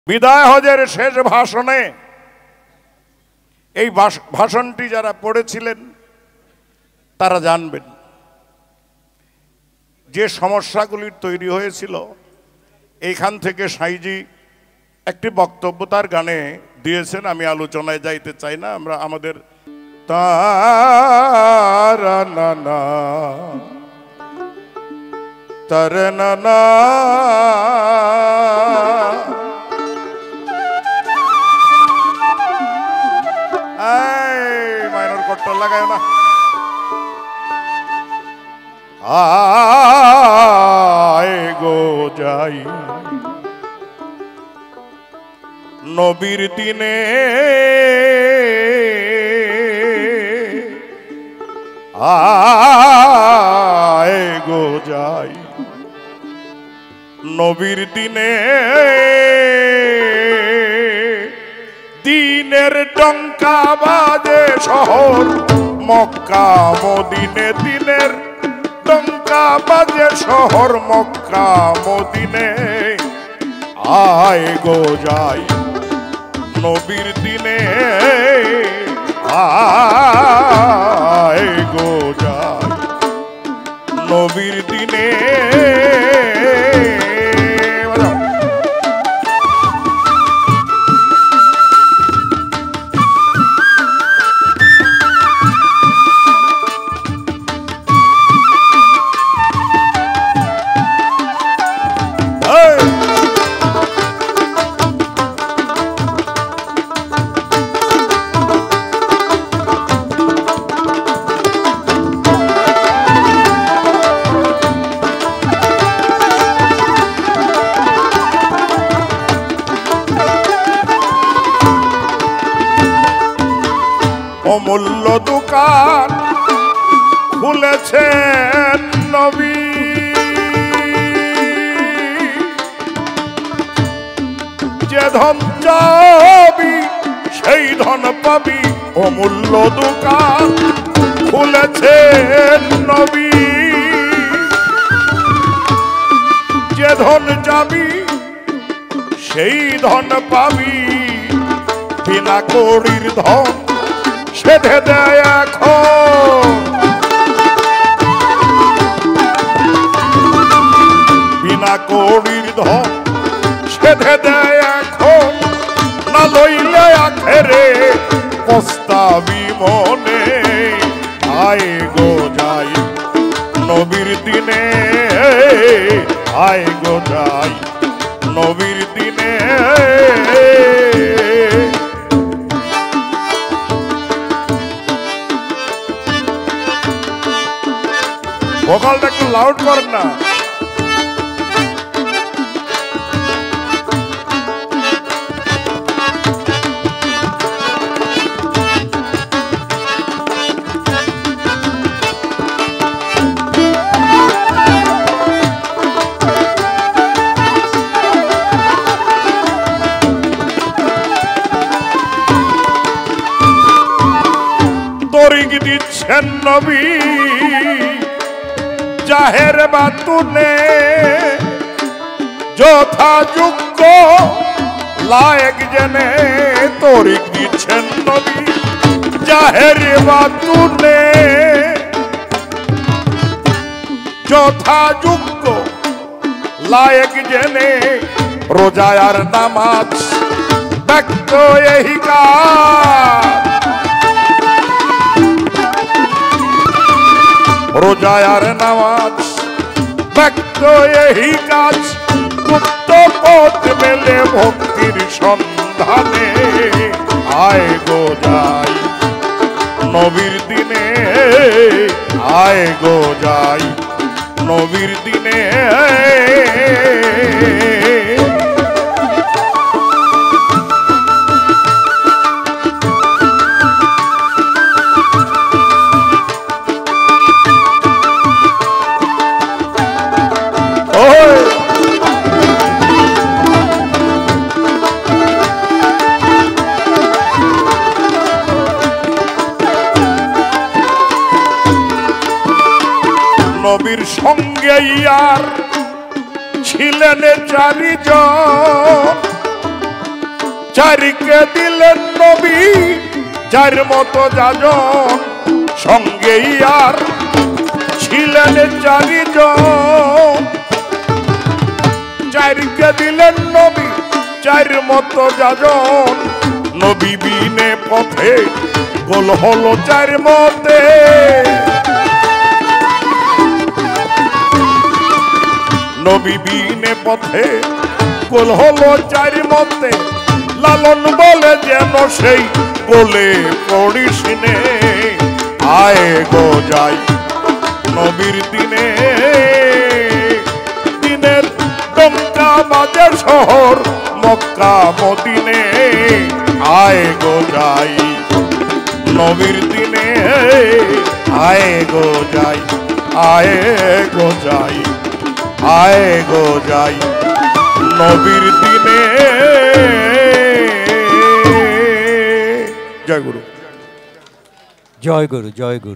বিদায় হজের শেষ ভাষণে এই ভাষণটি যারা পড়েছিলেন তারা জানবেন যে সমস্যাগুলি তৈরি হয়েছিল। এইখান থেকে সাইজি একটি বক্তব্য তার গানে দিয়েছেন, আমি আলোচনায় যাইতে চাই না। আমরা আমাদের তারা নানা তারে নানা মাইনর কট্টর লাগায় না। আয় গো যাই নবীর দিনে, আয় গো যাই নবীর দিনে, দিনের ডঙ্কা বাজে শহর মক্কা মদিনে, দিনের ডঙ্কা বাজে শহর মক্কা মদিনে। আয় গো যাই নবীর দিনে, আয় গো যাই নবীর দিনে। অমূল্য দোকান খুলেছেন নবী, যে ধন চাবি সেই ধন পাবি। অমূল্য দোকান খুলেছেন নবী, যে ধন চাবি সেই ধন পাবি। বিনা কড়ির ধন সেধে দেয় এখন, বিনা কড়ির ধন সেধে দেয় এখন। না লইলে আখেরে পস্তাবি মনে। আয় গো যাই নবীর দিনে, আয় গো যাই নবীর দিনে। ভোকালটা একটু লাউড করেন না। তরিক দিচ্ছেন নবী জাহের বাতুনে, যথাযোগ্য লায়েক জেনে। তরিক দিচ্ছেন নবী জাহের বাতুনে, যথাযোগ্য লায়েক জেনে। রোজা আর নামাজ ব্যক্ত এই কাজ, রোজা আর নামাজ ব্যক্ত এই কাজ। গুপ্ত পথ মেলে ভক্তির সন্ধানে। আয় গো যাই নবীর দিনে, আয় গো যাই নবীর দিনে। নবীর সঙ্গে আর ছিলেন চারিজন, চারিকে দিলেন নবী যার মতো যাজন, সঙ্গেই আর ছিলেন চারিজন। চারিকে দিলেন নবী যার মতো যাজন, নবী বিনে পথে গোল হলো চার মতে। নবী বিনে পথে গোল হলো চার মতে। লালন বলে যেন সেই বলে পড়িস নে, আয় গো যাই নবীর দিনে। দিনের ডঙ্কা বাজে শহর মক্কা মদিনে, আয় গো যাই নবীর দিনে। আয় গো যাই, আয় গো যাই, আয় গো যাই নবীর দিনে। জয় গুরু। জয় গুরু, জয় গুরু।